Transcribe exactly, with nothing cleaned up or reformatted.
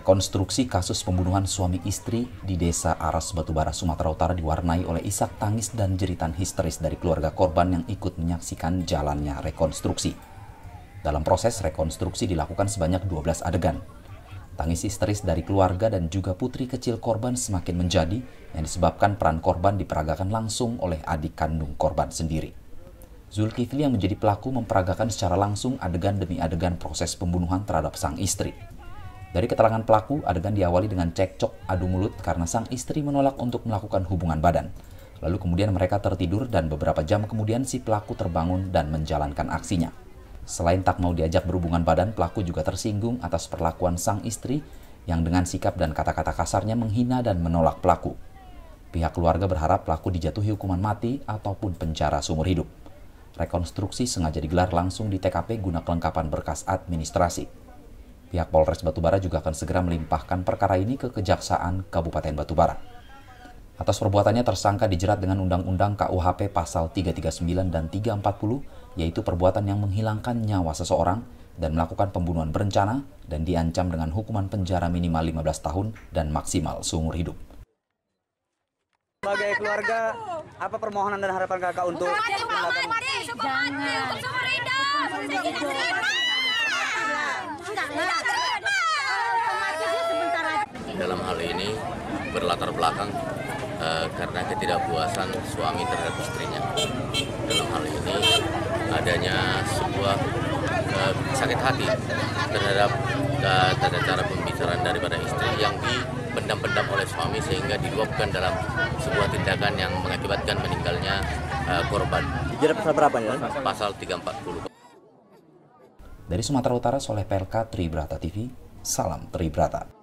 Rekonstruksi kasus pembunuhan suami istri di Desa Aras Batubara, Sumatera Utara diwarnai oleh isak tangis dan jeritan histeris dari keluarga korban yang ikut menyaksikan jalannya rekonstruksi. Dalam proses rekonstruksi dilakukan sebanyak dua belas adegan. Tangis histeris dari keluarga dan juga putri kecil korban semakin menjadi yang disebabkan peran korban diperagakan langsung oleh adik kandung korban sendiri. Zulkifli yang menjadi pelaku memperagakan secara langsung adegan demi adegan proses pembunuhan terhadap sang istri. Dari keterangan pelaku, adegan diawali dengan cekcok adu mulut karena sang istri menolak untuk melakukan hubungan badan. Lalu kemudian mereka tertidur dan beberapa jam kemudian si pelaku terbangun dan menjalankan aksinya. Selain tak mau diajak berhubungan badan, pelaku juga tersinggung atas perlakuan sang istri yang dengan sikap dan kata-kata kasarnya menghina dan menolak pelaku. Pihak keluarga berharap pelaku dijatuhi hukuman mati ataupun penjara seumur hidup. Rekonstruksi sengaja digelar langsung di T K P guna kelengkapan berkas administrasi. Pihak Polres Batubara juga akan segera melimpahkan perkara ini ke Kejaksaan Kabupaten Batubara. Atas perbuatannya tersangka dijerat dengan Undang-Undang K U H P Pasal tiga tiga sembilan dan tiga empat puluh, yaitu perbuatan yang menghilangkan nyawa seseorang dan melakukan pembunuhan berencana dan diancam dengan hukuman penjara minimal lima belas tahun dan maksimal seumur hidup. Sebagai keluarga, apa permohonan dan harapan kakak untuk dalam hal ini berlatar belakang uh, karena ketidakpuasan suami terhadap istrinya. Dalam hal ini adanya sebuah uh, sakit hati terhadap uh, tata cara pembicaraan daripada istri yang dipendam-pendam oleh suami sehingga diluapkan dalam sebuah tindakan yang mengakibatkan meninggalnya uh, korban. Dijerat pasal berapa ya? Pasal tiga empat puluh. Dari Sumatera Utara, Soleh P L K, Tribrata T V, salam Tribrata.